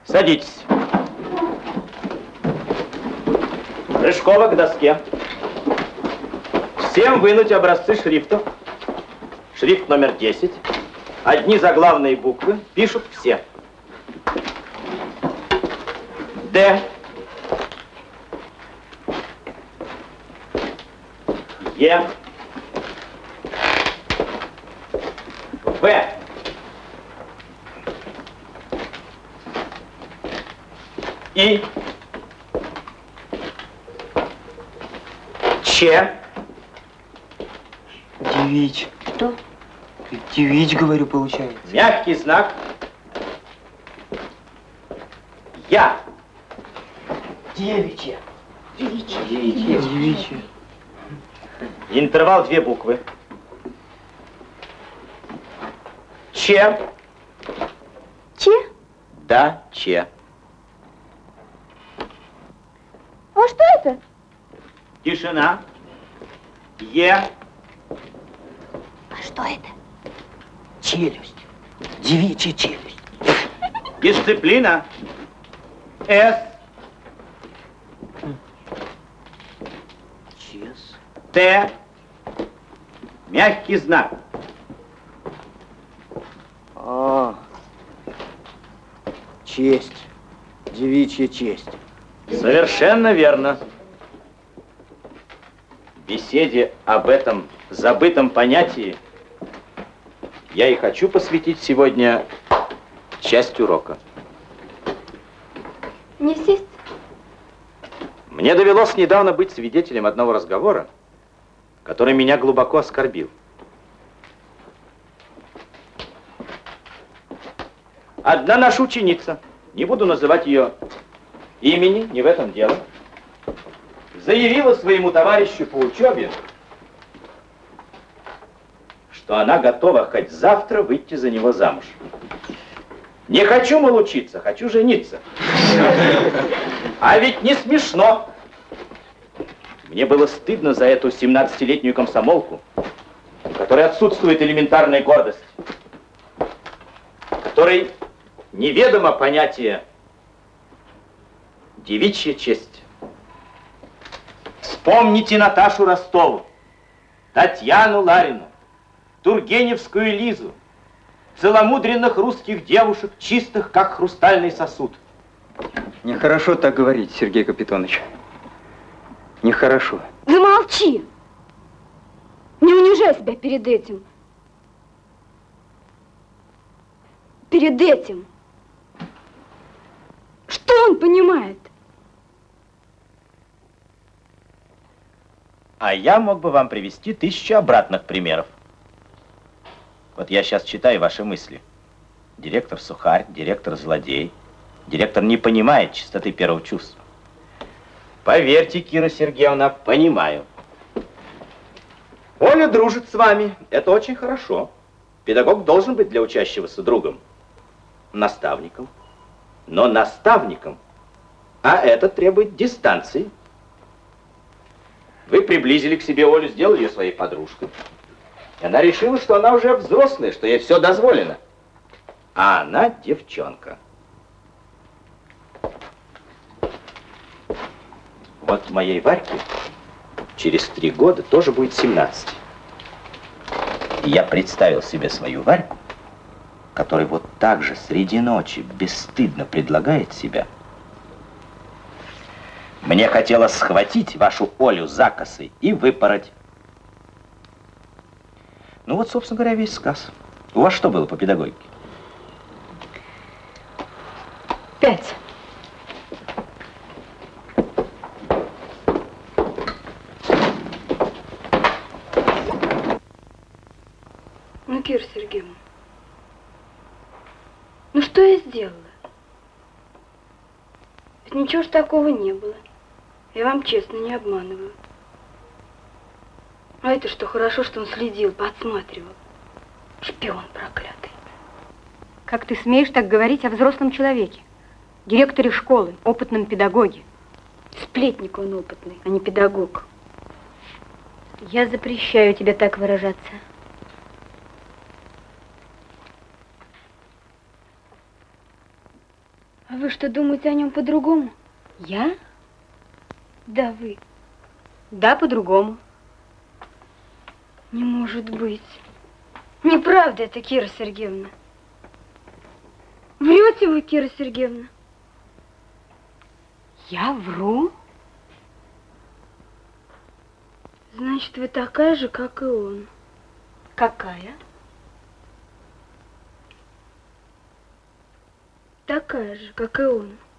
Садитесь. Рыжкова к доске. Всем вынуть образцы шрифтов. Шрифт номер 10. Одни заглавные буквы пишут все. Д. Е. В. И. Че. Девич. Что? Девич, говорю, получается. Мягкий знак. Я. Девичья. Девичья. Девичья. Интервал 2 буквы. Че. Че? Да, че. А что это? Тишина. Е. А что это? Челюсть. Девичья челюсть. Дисциплина. С. Чес. Т. Мягкий знак. А. Честь. Девичья честь. Совершенно верно. В беседе об этом забытом понятии я и хочу посвятить сегодня часть урока. Не сесть? Мне довелось недавно быть свидетелем одного разговора, который меня глубоко оскорбил. Одна наша ученица, не буду называть ее имени, не в этом дело, заявила своему товарищу по учебе, что она готова хоть завтра выйти за него замуж. Не хочу, мол, учиться, хочу жениться. А ведь не смешно. Мне было стыдно за эту 17-летнюю комсомолку, у которой отсутствует элементарная гордость, которой неведомо понятие девичья честь. Вспомните Наташу Ростову, Татьяну Ларину, Тургеневскую Лизу, целомудренных русских девушек, чистых, как хрустальный сосуд. Нехорошо так говорить, Сергей Капитонович. Нехорошо. Замолчи! Не унижай себя перед этим. Перед этим. Что он понимает? А я мог бы вам привести 1000 обратных примеров. Вот я сейчас читаю ваши мысли. Директор сухарь, директор злодей. Директор не понимает чистоты первого чувства. Поверьте, Кира Сергеевна, понимаю. Оля дружит с вами. Это очень хорошо. Педагог должен быть для учащегося другом. Наставником. Но наставником. А это требует дистанции. Вы приблизили к себе Олю, сделали ее своей подружкой. И она решила, что она уже взрослая, что ей все дозволено. А она девчонка. Вот моей Варьке через 3 года тоже будет 17. И я представил себе свою Варьку, которая вот так же среди ночи бесстыдно предлагает себя. Мне хотелось схватить вашу Олю за косы и выпороть. Ну вот, собственно говоря, весь сказ. У вас что было по педагогике? 5. Ну, Кира Сергеевна, ну что я сделала? Ведь ничего ж такого не было. Я вам честно не обманываю. А это что, хорошо, что он следил, подсматривал. Шпион проклятый. Как ты смеешь так говорить о взрослом человеке? Директоре школы, опытном педагоге. Сплетник он опытный, а не педагог. Я запрещаю тебе так выражаться. А вы что, думаете о нем по-другому? Я? Да, вы. Да, по-другому. Не может быть. Неправда это, Кира Сергеевна. Врете вы, Кира Сергеевна? Я вру? Значит, вы такая же, как и он. Какая? Такая же, как и он.